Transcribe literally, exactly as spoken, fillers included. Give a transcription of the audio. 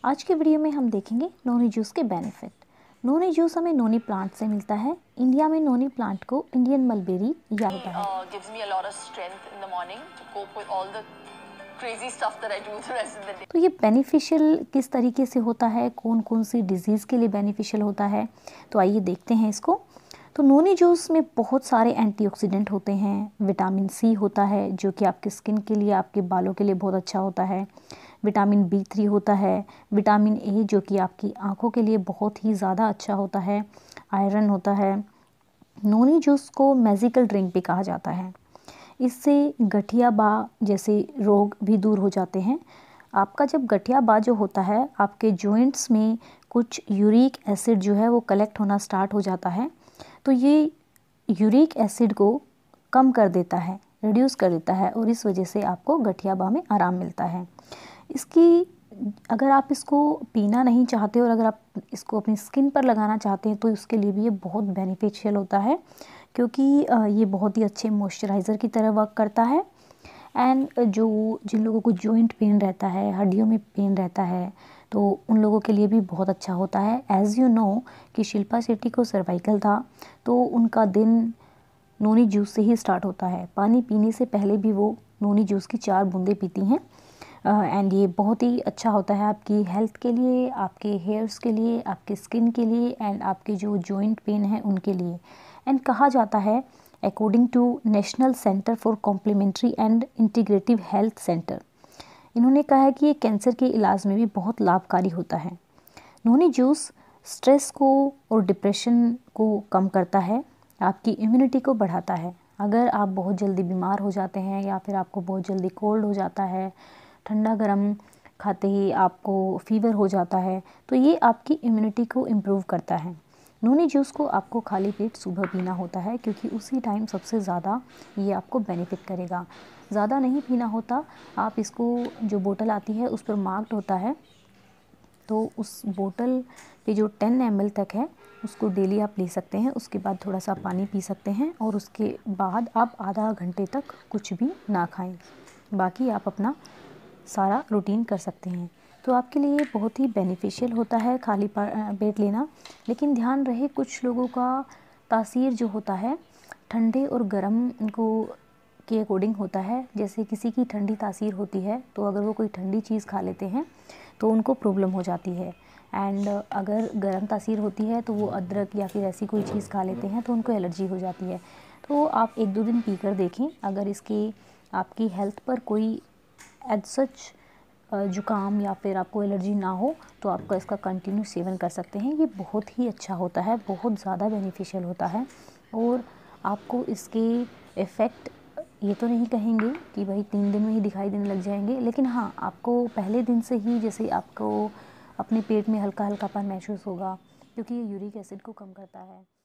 आज के वीडियो में हम देखेंगे नोनी जूस के बेनिफिट। नोनी जूस हमें नोनी प्लांट से मिलता है। इंडिया में नोनी प्लांट को इंडियन मलबेरी या होता है। Uh, gives me a lot of strength in the morning to cope with all the crazy stuff that I do the rest of the day. तो ये बेनिफिशियल किस तरीके से होता है, कौन कौन सी डिजीज़ के लिए बेनिफिशियल होता है, तो आइए देखते हैं इसको। तो नोनी जूस में बहुत सारे एंटीऑक्सीडेंट होते हैं। विटामिन सी होता है जो कि आपके स्किन के लिए, आपके बालों के लिए बहुत अच्छा होता है। विटामिन बी थ्री होता है। विटामिन ए जो कि आपकी आँखों के लिए बहुत ही ज़्यादा अच्छा होता है। आयरन होता है। नोनी जूस को मैजिकल ड्रिंक भी कहा जाता है। इससे गठिया बा जैसे रोग भी दूर हो जाते हैं। आपका जब गठिया बा जो होता है, आपके जॉइंट्स में कुछ यूरिक एसिड जो है वो कलेक्ट होना स्टार्ट हो जाता है, तो ये यूरिक एसिड को कम कर देता है, रिड्यूस कर देता है, और इस वजह से आपको गठिया बा में आराम मिलता है। इसकी अगर आप इसको पीना नहीं चाहते और अगर आप इसको अपनी स्किन पर लगाना चाहते हैं तो उसके लिए भी ये बहुत बेनिफिशियल होता है, क्योंकि ये बहुत ही अच्छे मॉइस्चराइज़र की तरह वर्क करता है। एंड जो जिन लोगों को जॉइंट पेन रहता है, हड्डियों में पेन रहता है, तो उन लोगों के लिए भी बहुत अच्छा होता है। एज़ यू नो कि शिल्पा शेट्टी को सर्वाइकल था, तो उनका दिन नोनी जूस से ही स्टार्ट होता है। पानी पीने से पहले भी वो नोनी जूस की चार बूंदें पीती हैं। एंड uh, ये बहुत ही अच्छा होता है आपकी हेल्थ के लिए, आपके हेयर्स के लिए, आपके स्किन के लिए, एंड आपके जो जॉइंट पेन है उनके लिए। एंड कहा जाता है according to National Center for Complementary and Integrative Health center, इन्होंने कहा है कि ये कैंसर के इलाज में भी बहुत लाभकारी होता है। नोनी जूस स्ट्रेस को और डिप्रेशन को कम करता है, आपकी इम्यूनिटी को बढ़ाता है। अगर आप बहुत जल्दी बीमार हो जाते हैं या फिर आपको बहुत जल्दी कोल्ड हो जाता है, ठंडा गरम खाते ही आपको फीवर हो जाता है, तो ये आपकी इम्यूनिटी को इम्प्रूव करता है। नोनी जूस को आपको खाली पेट सुबह पीना होता है, क्योंकि उसी टाइम सबसे ज़्यादा ये आपको बेनिफिट करेगा। ज़्यादा नहीं पीना होता। आप इसको, जो बोतल आती है उस पर मार्क्ड होता है, तो उस बोतल पे जो टेन एम एल तक है उसको डेली आप ले सकते हैं। उसके बाद थोड़ा सा पानी पी सकते हैं और उसके बाद आप आधा घंटे तक कुछ भी ना खाएं। बाकी आप अपना सारा रूटीन कर सकते हैं। तो आपके लिए बहुत ही बेनिफिशियल होता है खाली पेट लेना। लेकिन ध्यान रहे, कुछ लोगों का तासीर जो होता है ठंडे और गर्म को के अकॉर्डिंग होता है। जैसे किसी की ठंडी तासीर होती है, तो अगर वो कोई ठंडी चीज़ खा लेते हैं तो उनको प्रॉब्लम हो जाती है। एंड अगर गर्म तासीर होती है तो वो अदरक या फिर ऐसी कोई चीज़ खा लेते हैं तो उनको एलर्जी हो जाती है। तो आप एक दो दिन पी कर देखें। अगर इसके आपकी हेल्थ पर कोई एज सच जुकाम या फिर आपको एलर्जी ना हो तो आपका इसका कंटिन्यू सेवन कर सकते हैं। ये बहुत ही अच्छा होता है, बहुत ज़्यादा बेनिफिशियल होता है। और आपको इसके इफ़ेक्ट ये तो नहीं कहेंगे कि भाई तीन दिन में ही दिखाई देने लग जाएंगे, लेकिन हाँ, आपको पहले दिन से ही जैसे आपको अपने पेट में हल्का हल्कापन महसूस होगा, क्योंकि ये यूरिक एसिड को कम करता है।